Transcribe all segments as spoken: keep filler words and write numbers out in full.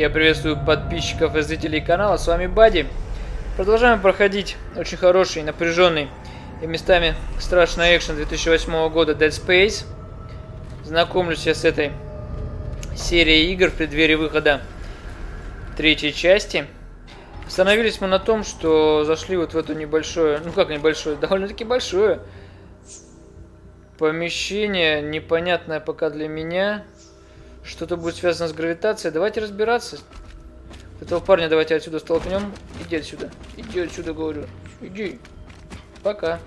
Я приветствую подписчиков и зрителей канала, с вами Бадди. Продолжаем проходить очень хороший, напряженный и местами страшный экшен две тысячи восьмого года Dead Space. Знакомлюсь я с этой серией игр в преддверии выхода третьей части. Остановились мы на том, что зашли вот в это небольшое, ну как небольшое, довольно-таки большое помещение, непонятное пока для меня. Что-то будет связано с гравитацией. Давайте разбираться. Этого парня давайте отсюда столкнем. Иди отсюда. Иди отсюда, говорю. Иди. Пока.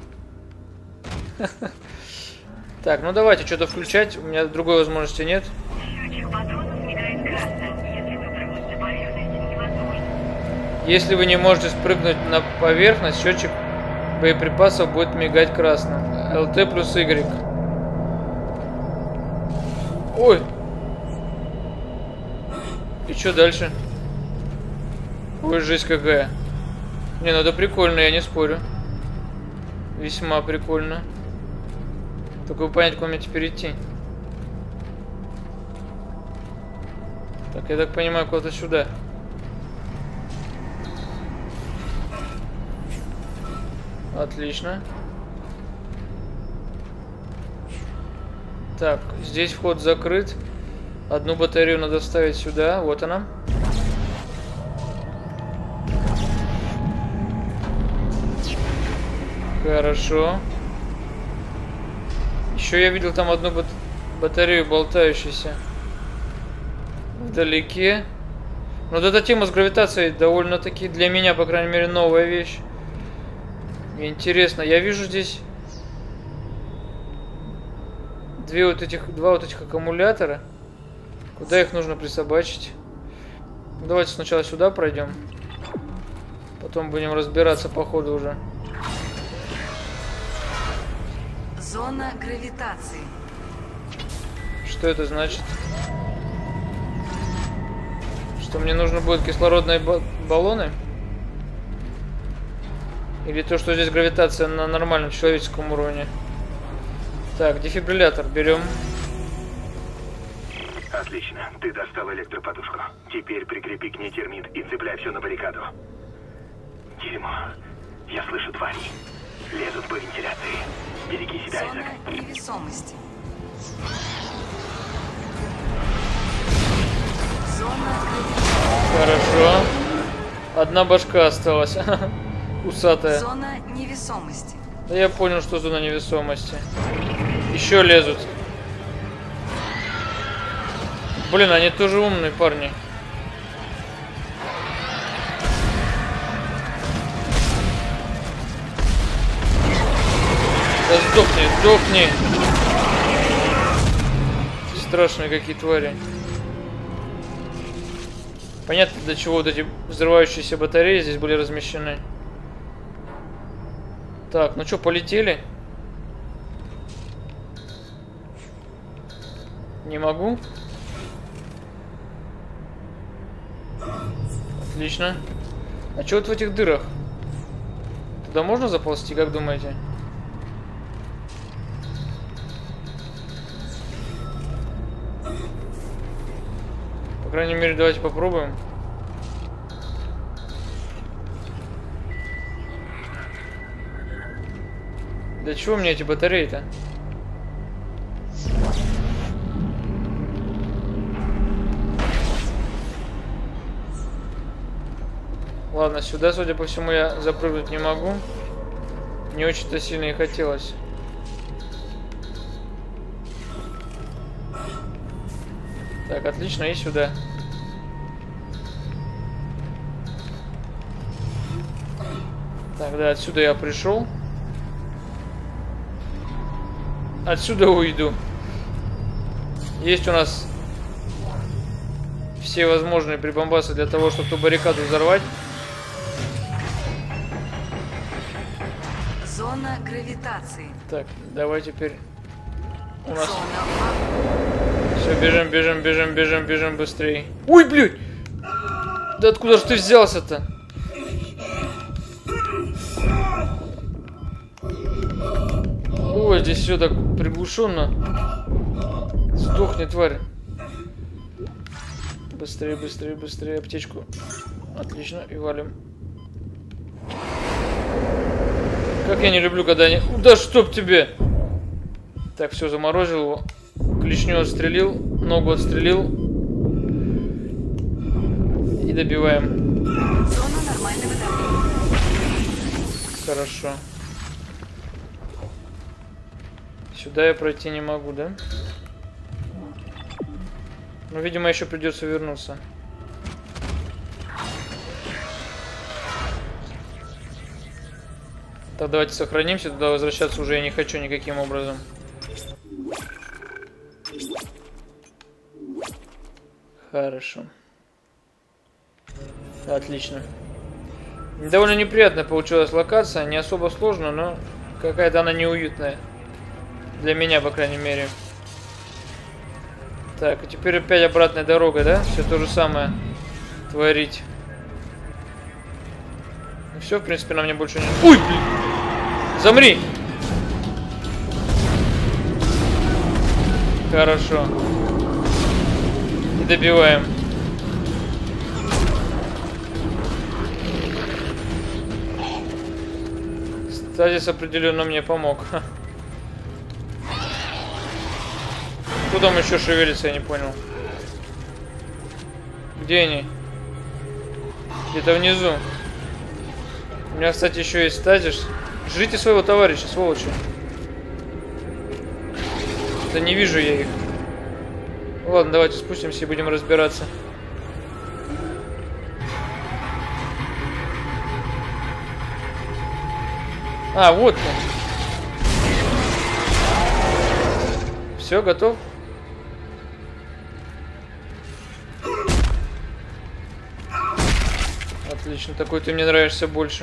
Так, ну давайте что-то включать. У меня другой возможности нет. Если вы не можете спрыгнуть на поверхность, счетчик боеприпасов будет мигать красным. эл тэ плюс Y. Ой! И что дальше? Ой, жесть какая. Не, ну это прикольно, я не спорю. Весьма прикольно. Только бы понять, куда мне теперь идти. Так, я так понимаю, куда-то сюда. Отлично. Так, здесь вход закрыт. Одну батарею надо вставить сюда. Вот она. Хорошо. Еще я видел там одну бат батарею болтающуюся вдалеке. Но вот эта тема с гравитацией довольно-таки для меня, по крайней мере, новая вещь. Интересно. Я вижу здесь две вот этих, два вот этих аккумулятора. Куда их нужно присобачить? Давайте сначала сюда пройдем. Потом будем разбираться по ходу уже. Зона гравитации. Что это значит? Что мне нужно будет кислородные баллоны? Или то, что здесь гравитация на нормальном человеческом уровне? Так, дефибриллятор берем. Отлично, ты достал электроподушку. Теперь прикрепи к ней термит и цепляй все на баррикаду. Дерьмо. Я слышу твари. Лезут по вентиляции. Береги себя, Зона Айзек. невесомости. Зона гравитации. Хорошо. Одна башка осталась. Усатая. Зона невесомости. Да я понял, что зона невесомости. Еще лезут. Блин, они тоже умные парни. Да сдохни, сдохни. Страшные какие твари. Понятно, для чего вот эти взрывающиеся батареи здесь были размещены. Так, ну что, полетели? Не могу. Отлично. А что вот в этих дырах? Туда можно заползти, как думаете? По крайней мере, давайте попробуем. Для чего мне эти батареи-то? Ладно, сюда, судя по всему, я запрыгнуть не могу. Не очень-то сильно и хотелось. Так, отлично, и сюда. Так, да, отсюда я пришел. Отсюда уйду. Есть у нас все возможные прибамбасы для того, чтобы ту баррикаду взорвать. Зона гравитации. Так, давай теперь у нас... Зона... Все, бежим, бежим, бежим, бежим, бежим быстрее. Ой, блядь! Да откуда же ты взялся-то? Ой, здесь все так приглушенно. Сдохни, тварь. Быстрее, быстрее, быстрее. Аптечку. Отлично. И валим. Как я не люблю, когда они... Да чтоб тебе! Так, все, заморозил его. Клешню отстрелил. Ногу отстрелил. И добиваем. Зона нормального давления. Хорошо. Сюда я пройти не могу, да? Ну, видимо, еще придется вернуться. Так, давайте сохранимся. Туда возвращаться уже я не хочу никаким образом. Хорошо. Отлично. Довольно неприятная получилась локация. Не особо сложно, но какая-то она неуютная. Для меня, по крайней мере. Так, и теперь опять обратная дорога, да? Все то же самое творить. Ну все, в принципе, на мне больше не... Ой, блин! Замри! Хорошо. И добиваем. Стазис определенно мне помог. Кто там еще шевелится, я не понял. Где они? Где-то внизу. У меня, кстати, еще есть стазис. Жрите своего товарища, сволочи. Да не вижу я их. Ладно, давайте спустимся и будем разбираться. А, вот он. Все, готов? Отлично, такой ты мне нравишься больше.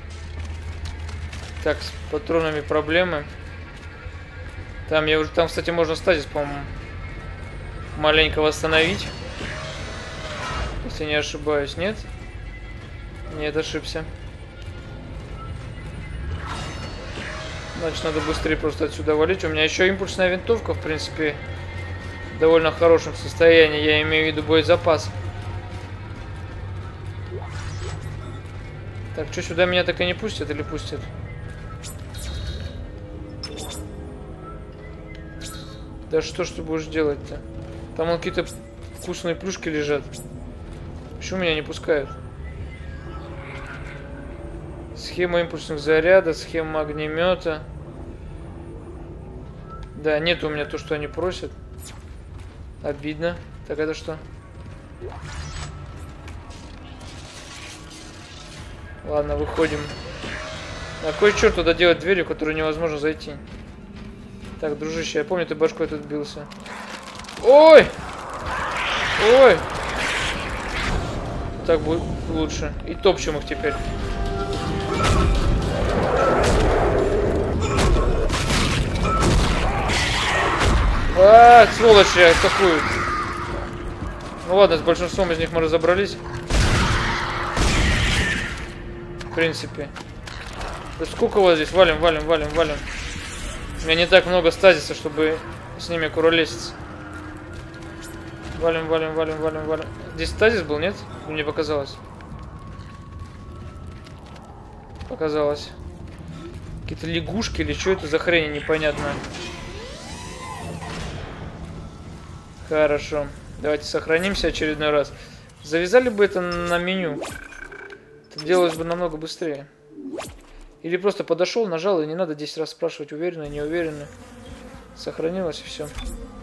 Так, с патронами проблемы. Там я уже, там, кстати, можно стазис, по-моему, маленько восстановить. Если не ошибаюсь, нет? Нет, ошибся. Значит, надо быстрее просто отсюда валить. У меня еще импульсная винтовка, в принципе, в довольно хорошем состоянии. Я имею в виду боезапас. Так, что, сюда меня так и не пустят или пустят? Да что ж ты будешь делать-то? Там вон какие-то вкусные плюшки лежат. Почему меня не пускают? Схема импульсных зарядов, схема огнемета. Да, нет у меня то, что они просят. Обидно. Так это что? Ладно, выходим. А кой черт туда делать двери, в которые невозможно зайти? Так, дружище, я помню, ты башкой тут бился. Ой! Ой! Так будет лучше. И топчем их теперь. А, сволочи атакуют. Ну ладно, с большинством из них мы разобрались. В принципе. Да сколько у вас здесь? Валим, валим, валим, валим. У меня не так много стазиса, чтобы с ними куролеситься. Валим, валим, валим, валим, валим. Здесь стазис был, нет? Мне показалось. Показалось. Какие-то лягушки или что это за хрень непонятная. Хорошо. Давайте сохранимся очередной раз. Завязали бы это на меню. Это делалось бы намного быстрее. Или просто подошел, нажал, и не надо десять раз спрашивать, уверенно, не уверенно. Сохранилось и все.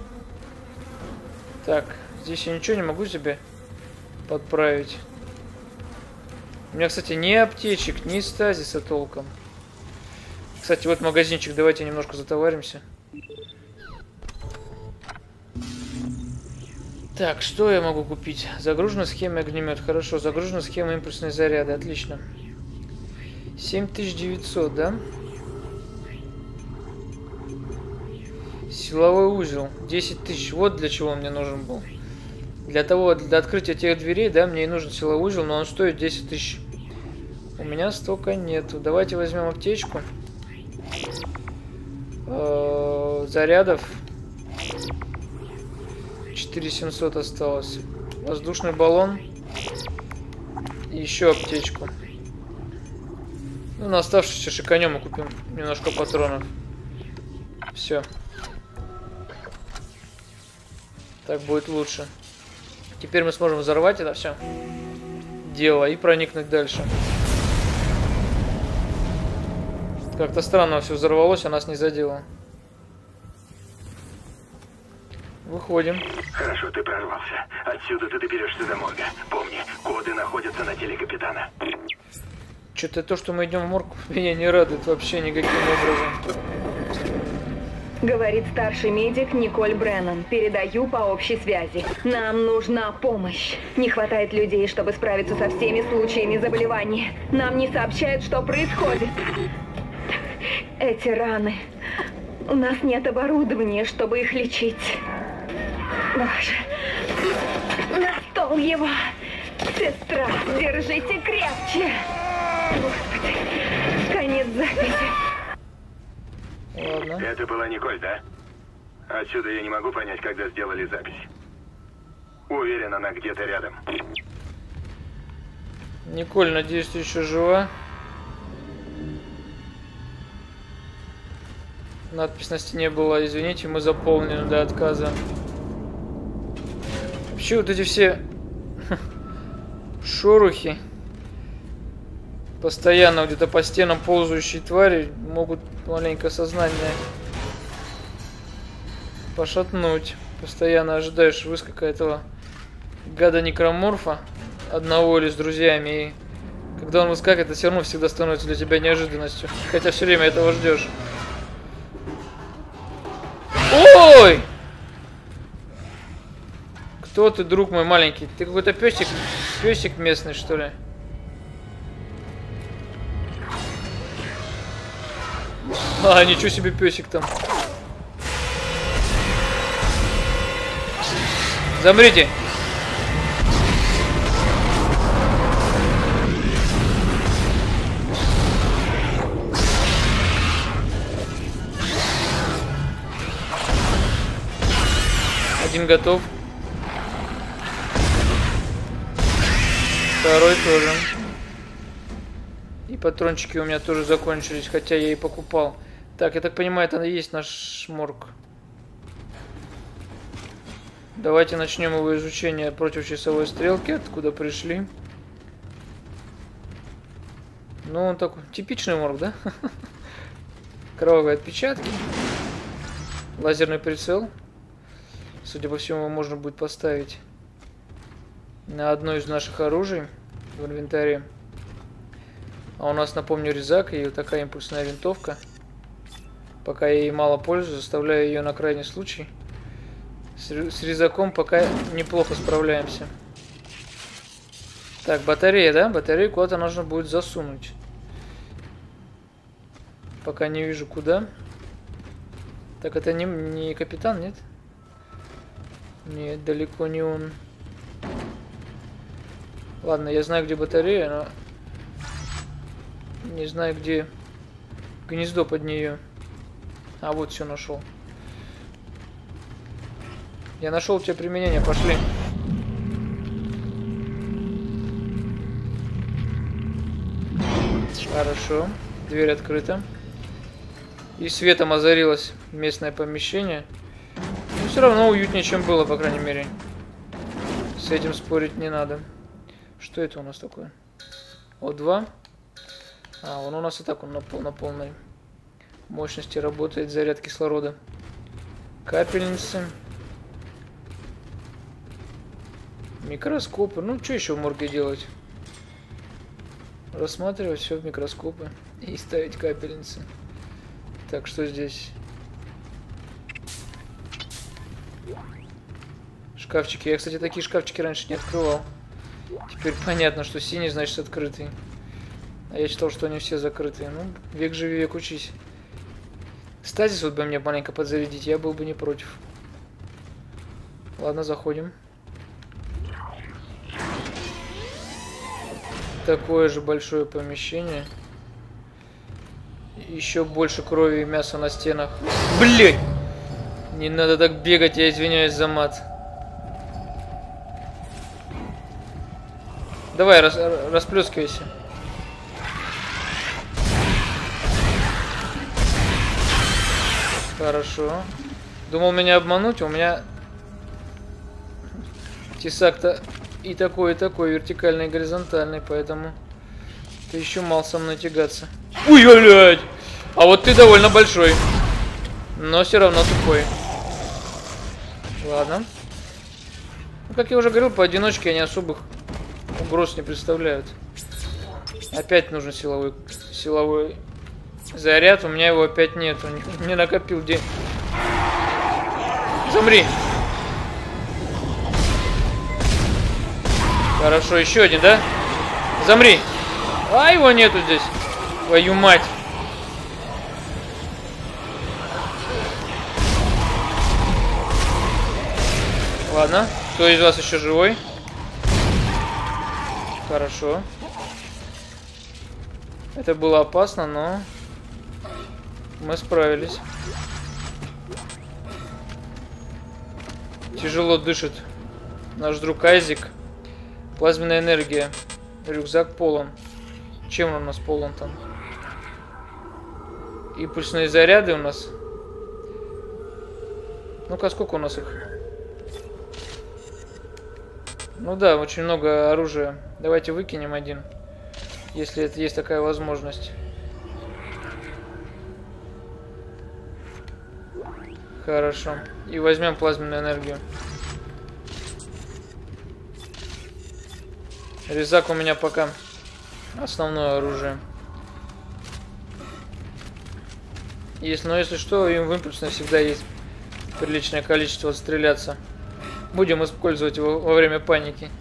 Так, здесь я ничего не могу себе подправить. У меня, кстати, ни аптечек, ни стазиса толком. Кстати, вот магазинчик, давайте немножко затоваримся. Так, что я могу купить? Загружена схема огнемет. Хорошо, загружена схема импульсной заряды. Отлично. семь тысяч девятьсот, да? Силовой узел. десять тысяч. Вот для чего он мне нужен был. Для того, для открытия тех дверей, да, мне и нужен силовой узел, но он стоит десять тысяч. У меня столько нету. Давайте возьмем аптечку. Зарядов. четыре тысячи семьсот осталось. Воздушный баллон. И еще аптечку. Ну, на оставшийся шиканем мы купим немножко патронов. Все. Так будет лучше. Теперь мы сможем взорвать это все дело и проникнуть дальше. Как-то странно все взорвалось, а нас не задело. Выходим. Хорошо, ты прорвался. Отсюда ты доберешься до морга. Помни, коды находятся на теле капитана. Что-то то, что мы идем в морг, меня не радует вообще никаким образом. Говорит старший медик Николь Бреннан. Передаю по общей связи. Нам нужна помощь. Не хватает людей, чтобы справиться со всеми случаями заболевания. Нам не сообщают, что происходит. Эти раны. У нас нет оборудования, чтобы их лечить. Боже. На стол его. Сестра, держите крепче. Господи. Конец записи. Ладно. Это была Николь, да? Отсюда я не могу понять, когда сделали запись. Уверен, она где-то рядом. Николь, надеюсь, ты еще жива. Надпись на стене была: извините, мы заполнены до отказа. Вообще вот эти все шорохи, постоянно где-то по стенам ползающие твари, могут маленько сознание пошатнуть. Постоянно ожидаешь выскока этого гада-некроморфа, одного или с друзьями, и когда он выскакивает, это все равно всегда становится для тебя неожиданностью. Хотя все время этого ждешь. Ой! Кто ты, друг мой маленький? Ты какой-то песик, песик местный, что ли? А, ничего себе, песик там. Замрите! Один готов. Второй тоже. И патрончики у меня тоже закончились, хотя я и покупал. Так, я так понимаю, это и есть наш морг. Давайте начнем его изучение против часовой стрелки, откуда пришли. Ну, он такой типичный морг, да? Кровавые отпечатки. Лазерный прицел. Судя по всему, его можно будет поставить на одно из наших оружий в инвентаре. А у нас, напомню, резак и вот такая импульсная винтовка. Пока я ей мало пользуюсь, заставляю ее на крайний случай. С, с резаком пока неплохо справляемся. Так, батарея, да? Батарею куда-то нужно будет засунуть. Пока не вижу куда. Так, это не, не капитан, нет? Нет, далеко не он. Ладно, я знаю, где батарея, но не знаю, где гнездо под нее. А, вот все нашел. Я нашел у тебя применение, пошли. Хорошо, дверь открыта. И светом озарилось местное помещение. Но все равно уютнее, чем было, по крайней мере. С этим спорить не надо. Что это у нас такое? О два. А, он у нас и так он на, пол, на полной мощности работает, заряд кислорода. Капельницы. Микроскопы. Ну, что еще в морге делать? Рассматривать все в микроскопы и ставить капельницы. Так, что здесь? Шкафчики. Я, кстати, такие шкафчики раньше не открывал. Теперь понятно, что синий, значит, открытый. А я считал, что они все закрытые. Ну, век живи, век учись. Стазис вот бы мне маленько подзарядить, я был бы не против. Ладно, заходим. Такое же большое помещение. Еще больше крови и мяса на стенах. Блять! Не надо так бегать, я извиняюсь за мат. Давай, рас, расплескивайся. Хорошо. Думал меня обмануть, а у меня тесак-то и такой, и такой, вертикальный, и горизонтальный, поэтому ты еще мал со мной тягаться. Ой, блядь! А вот ты довольно большой, но все равно тупой. Ладно. Ну, как я уже говорил, поодиночке они особых угроз не представляют. Опять нужен силовой, силовой заряд, у меня его опять нету. Не накопил день. Замри. Хорошо, еще один, да? Замри. А его нету здесь. Твою мать. Ладно. Кто из вас еще живой? Хорошо. Это было опасно, но мы справились. Тяжело дышит наш друг Айзек. Плазменная энергия. Рюкзак полон. Чем он у нас полон там? Импульсные заряды у нас. Ну-ка, сколько у нас их? Ну да, очень много оружия. Давайте выкинем один. Если это есть такая возможность. Хорошо. И возьмем плазменную энергию. Резак у меня пока основное оружие. Есть, но если что, им в импульсной всегда есть приличное количество отстреляться. Будем использовать его во время паники.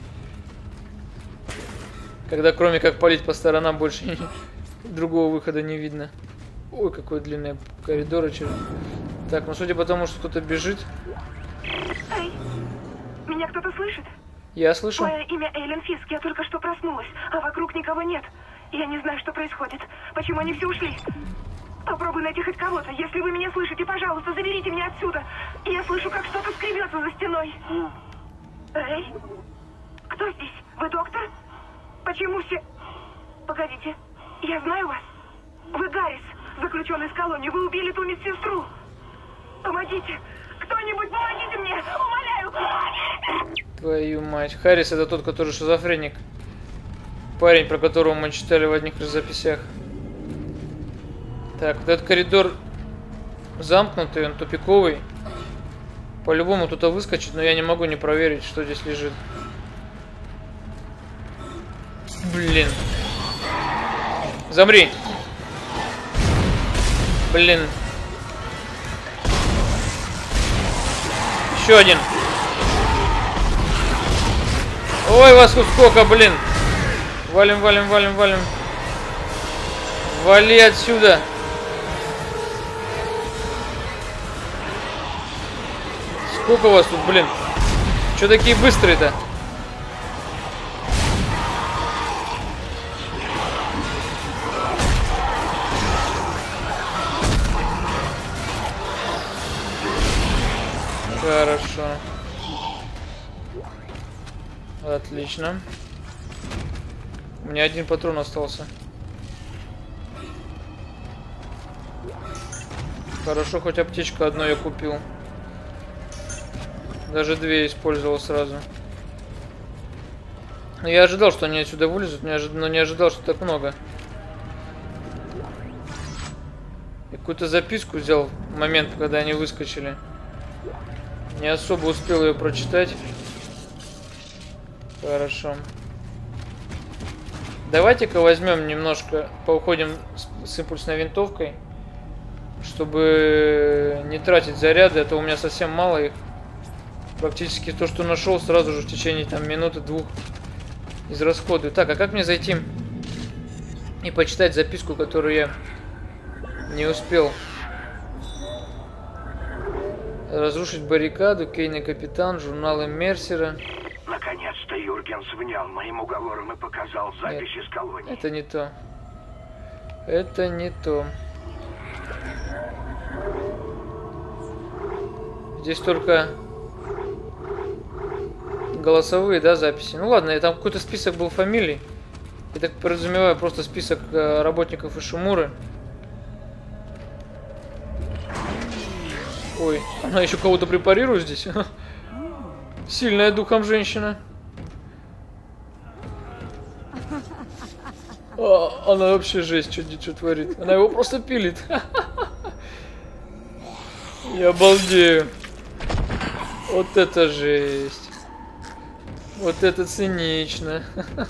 Когда кроме как палить по сторонам больше другого выхода не видно. Ой, какой длинный коридор. Так, ну судя по тому, что кто-то бежит. Эй, меня кто-то слышит? Я слышу. Мое имя Эйлен Фиск, я только что проснулась, а вокруг никого нет. Я не знаю, что происходит. Почему они все ушли? Попробуй найти хоть кого-то. Если вы меня слышите, пожалуйста, заберите меня отсюда. Я слышу, как что-то скребется за стеной. Эй, кто здесь? Вы доктор? Почему все... Погодите, я знаю вас. Вы Гаррис, заключенный в колонии. Вы убили ту медсестру. Помогите! Кто-нибудь, помогите мне! Умоляю! Твою мать. Харрис — это тот, который шизофреник. Парень, про которого мы читали в одних из записях. Так, вот этот коридор замкнутый, он тупиковый. По-любому кто-то выскочит, но я не могу не проверить, что здесь лежит. Блин. Замри. Блин. Еще один. Ой, вас тут сколько, блин. Валим, валим, валим, валим. Вали отсюда. Сколько вас тут, блин? Че такие быстрые-то? Хорошо. Отлично. У меня один патрон остался. Хорошо, хоть аптечку одну я купил. Даже две использовал сразу. Я ожидал, что они отсюда вылезут, но не ожидал, что так много. Я какую-то записку взял в момент, когда они выскочили. Не особо успел ее прочитать. Хорошо. Давайте-ка возьмем немножко, поуходим с, с импульсной винтовкой, чтобы не тратить заряды, а то у меня совсем мало их. Практически то, что нашел, сразу же в течение там минуты-двух израсходую. Так, а как мне зайти и почитать записку, которую я не успел? Разрушить баррикаду, Кейн и капитан, журналы Мерсера. Наконец-то Юргенс внял моим уговором и показал запись Нет, из колонии. это не то. Это не то. Здесь только голосовые, да, записи. Ну ладно, там какой-то список был фамилий. Я так подразумеваю, просто список э, работников Ишимуры. Ой, она еще кого-то препарирует здесь. Сильная духом женщина. А, она вообще жесть, что, что творит. Она его просто пилит. Я обалдею. Вот это жесть. Вот это цинично.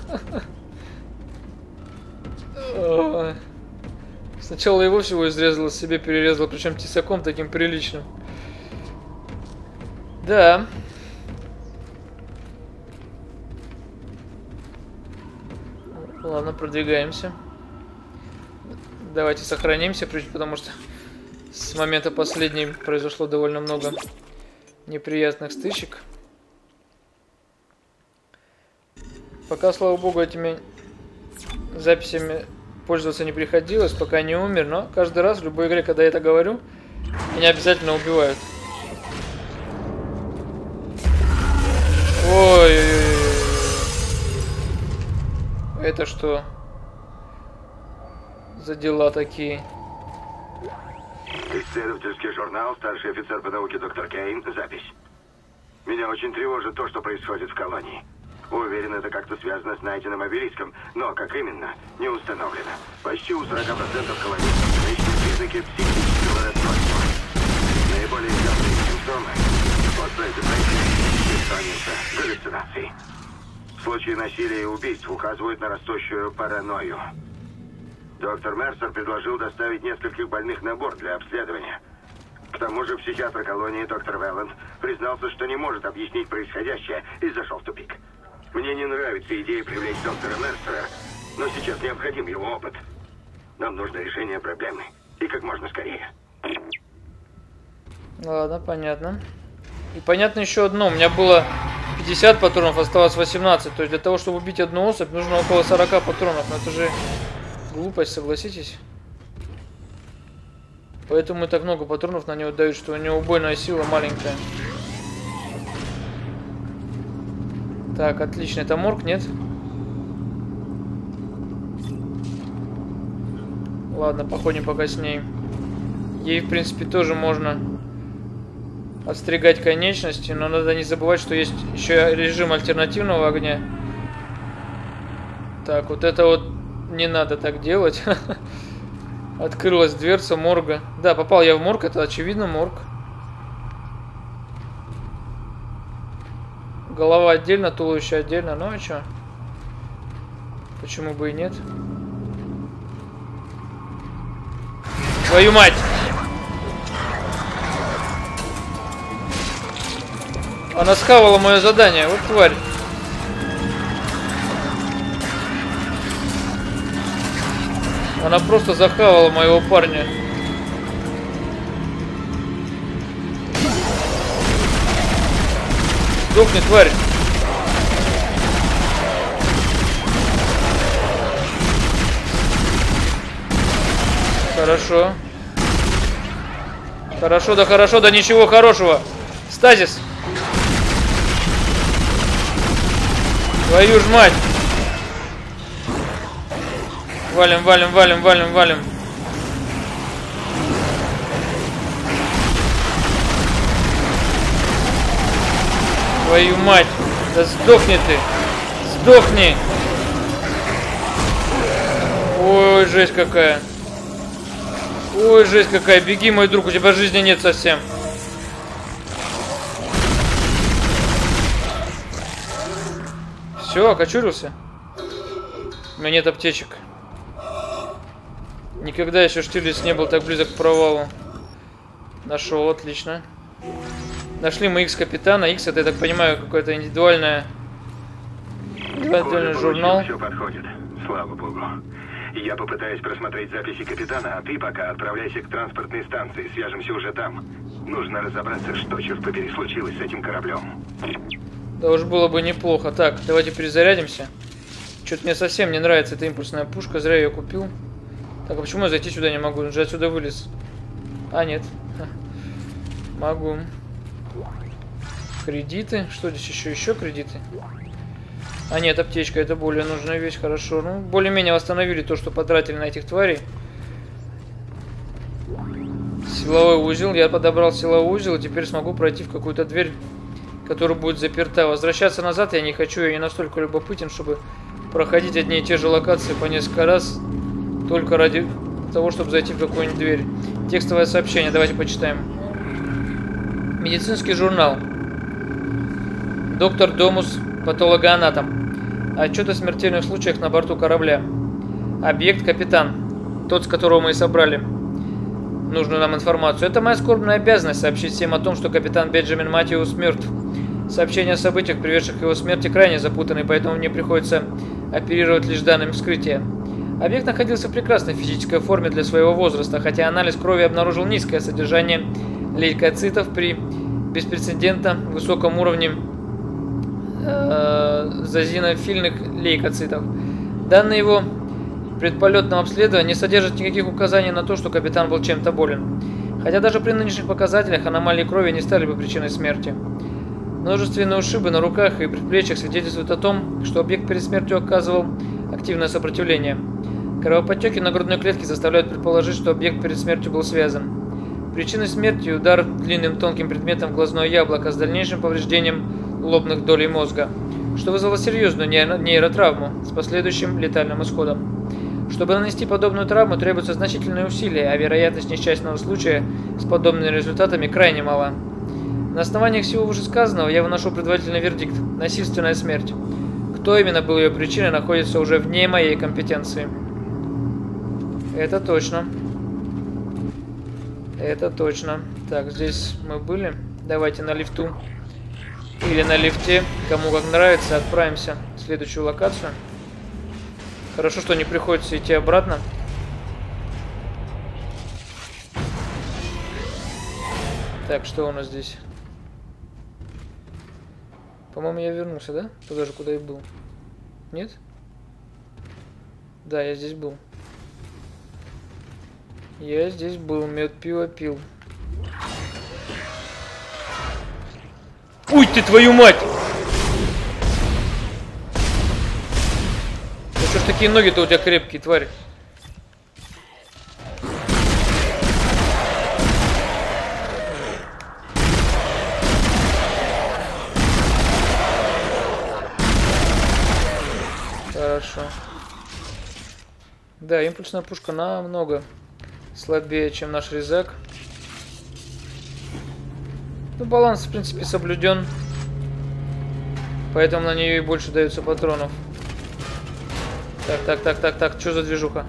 Сначала его всего изрезала, себе перерезала, причем тесаком таким приличным. Да. Ладно, продвигаемся. Давайте сохранимся, потому что с момента последней произошло довольно много неприятных стычек. Пока, слава богу, этими записями пользоваться не приходилось, пока не умер, но каждый раз в любой игре, когда я это говорю, меня обязательно убивают. Ой-ой-ой. Это что за дела такие? Исследовательский журнал, старший офицер по науке доктор Кейн, запись. Меня очень тревожит то, что происходит в колонии. Уверен, это как-то связано с найденным обелиском, но как именно, не установлено. Почти у сорока процентов колонистов замечены признаки психического расстройства. Наиболее частые симптомы – острая депрессия, бессонница, галлюцинации. Случаи насилия и убийств указывают на растущую паранойю. Доктор Мерсер предложил доставить нескольких больных на борт для обследования. К тому же психиатр колонии доктор Велланд признался, что не может объяснить происходящее и зашел в тупик. Мне не нравится идея привлечь доктора Мерсера, но сейчас необходим его опыт. Нам нужно решение проблемы, и как можно скорее. Ладно, понятно. И понятно еще одно. У меня было пятьдесят патронов, осталось восемнадцать. То есть для того, чтобы убить одну особь, нужно около сорока патронов. Но это же глупость, согласитесь? Поэтому и так много патронов на него дают, что у него убойная сила маленькая. Так, отлично. Это морг, нет? Ладно, походим пока с ней. Ей, в принципе, тоже можно отстригать конечности, но надо не забывать, что есть еще режим альтернативного огня. Так, вот это вот не надо так делать. Открылась дверца морга. Да, попал я в морг, это очевидно морг. Голова отдельно, туловище отдельно, ну а чё? Почему бы и нет? Твою мать! Она схавала мое задание, вот тварь. Она просто захавала моего парня. Сдохни, тварь. Хорошо. Хорошо, да хорошо, да ничего хорошего. Стазис. Твою ж мать. Валим, валим, валим, валим, валим. Твою мать. Да сдохни ты. Сдохни. Ой, жесть какая. Ой, жесть какая. Беги, мой друг, у тебя жизни нет совсем. Все, окочурился. У меня нет аптечек. Никогда еще Штирлиц не был так близок к провалу. Нашел, отлично. Нашли мы Икс-капитана. Икс, это, я так понимаю, какое-то индивидуальное... индивидуальный журнал. Все подходит, слава богу. Я попытаюсь просмотреть записи капитана, а ты пока отправляйся к транспортной станции. Свяжемся уже там. Нужно разобраться, что, черт побери, случилось с этим кораблем. Да уж было бы неплохо. Так, давайте перезарядимся. Что-то мне совсем не нравится эта импульсная пушка. Зря я ее купил. Так, а почему я зайти сюда не могу? Он же отсюда вылез. А, нет. Ха. Могу. Кредиты. Что здесь еще? Еще кредиты? А нет, аптечка. Это более нужная вещь. Хорошо. Ну, более-менее восстановили то, что потратили на этих тварей. Силовой узел. Я подобрал силовой узел. И теперь смогу пройти в какую-то дверь, которая будет заперта. Возвращаться назад я не хочу. Я не настолько любопытен, чтобы проходить одни и те же локации по несколько раз. Только ради того, чтобы зайти в какую-нибудь дверь. Текстовое сообщение. Давайте почитаем. Медицинский журнал. Доктор Домус, патологоанатом. Отчет о смертельных случаях на борту корабля. Объект капитан. Тот, с которого мы и собрали нужную нам информацию. Это моя скорбная обязанность сообщить всем о том, что капитан Бенджамин Матиус мертв. Сообщения о событиях, приведших к его смерти, крайне запутаны, поэтому мне приходится оперировать лишь данными вскрытия. Объект находился в прекрасной физической форме для своего возраста, хотя анализ крови обнаружил низкое содержание лейкоцитов при беспрецедентно высоком уровне э, зазинофильных лейкоцитов. Данные его предполетного обследования не содержат никаких указаний на то, что капитан был чем-то болен. Хотя даже при нынешних показателях аномалии крови не стали бы причиной смерти. Множественные ушибы на руках и предплечьях свидетельствуют о том, что объект перед смертью оказывал активное сопротивление. Кровоподтеки на грудной клетке заставляют предположить, что объект перед смертью был связан. Причиной смерти – удар длинным тонким предметом в глазное яблоко с дальнейшим повреждением лобных долей мозга, что вызвало серьезную нейротравму с последующим летальным исходом. Чтобы нанести подобную травму, требуются значительные усилия, а вероятность несчастного случая с подобными результатами крайне мала. На основании всего вышесказанного я выношу предварительный вердикт – насильственная смерть. Кто именно был ее причиной, находится уже вне моей компетенции. Это точно. Это точно. Так, здесь мы были. Давайте на лифту. Или на лифте. Кому как нравится, отправимся в следующую локацию. Хорошо, что не приходится идти обратно. Так, что у нас здесь? По-моему, я вернулся, да? Туда же, куда и был. Нет? Да, я здесь был. Я здесь был, мед пиво пил. Уй ты, твою мать! Ну что ж такие ноги-то у тебя крепкие, тварь? Хорошо. Да, импульсная пушка намного слабее, чем наш резак. Ну, баланс, в принципе, соблюден. Поэтому на нее и больше дается патронов. Так, так, так, так, так. Что за движуха?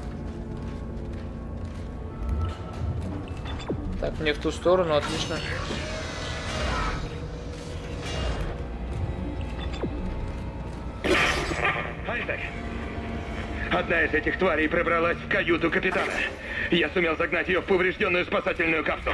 Так, мне в ту сторону, отлично. Айзек! Одна из этих тварей пробралась в каюту капитана. Я сумел загнать ее в поврежденную спасательную капсулу.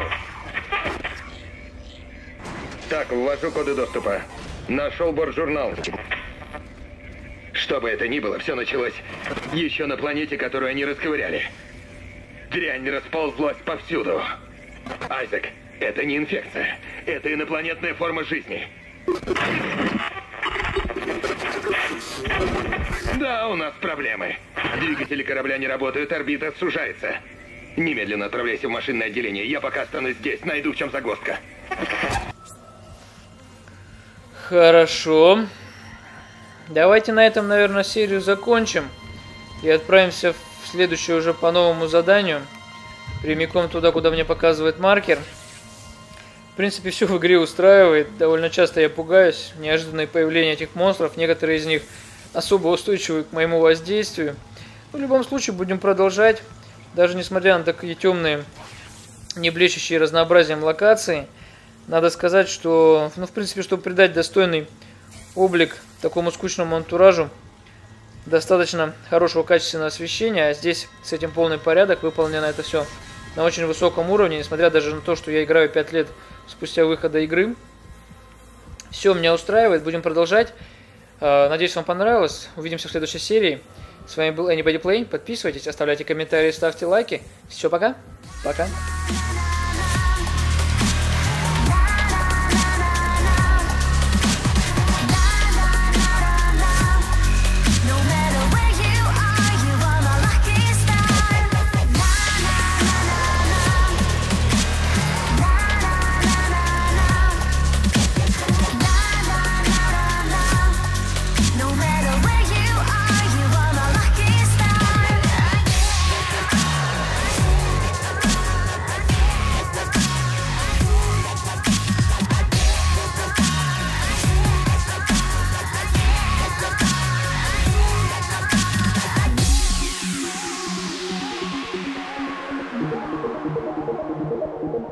Так, ввожу коды доступа. Нашел борт-журнал. Что бы это ни было, все началось еще на планете, которую они расковыряли. Дрянь расползлась повсюду. Айзек, это не инфекция. Это инопланетная форма жизни. Да, у нас проблемы. Двигатели корабля не работают, орбита сужается. Немедленно отправляйся в машинное отделение. Я пока останусь здесь, найду, в чем загвоздка. Хорошо. Давайте на этом, наверное, серию закончим. И отправимся в следующее уже по новому заданию. Прямиком туда, куда мне показывает маркер. В принципе, все в игре устраивает. Довольно часто я пугаюсь. Неожиданное появление этих монстров. Некоторые из них особо устойчивы к моему воздействию. Но в любом случае будем продолжать. Даже несмотря на такие темные, не блещущие разнообразием локации. Надо сказать, что, ну, в принципе, чтобы придать достойный облик такому скучному антуражу, достаточно хорошего качественного освещения. А здесь с этим полный порядок. Выполнено это все на очень высоком уровне. Несмотря даже на то, что я играю пять лет спустя выхода игры. Все меня устраивает. Будем продолжать. Надеюсь, вам понравилось. Увидимся в следующей серии. С вами был Anybody Play. Подписывайтесь, оставляйте комментарии, ставьте лайки. Все, пока. Пока.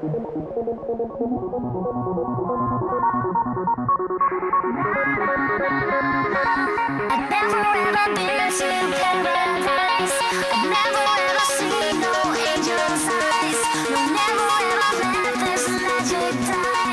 I've never ever been to paradise. I've never ever seen no angel's eyes. No, never ever let this magic die.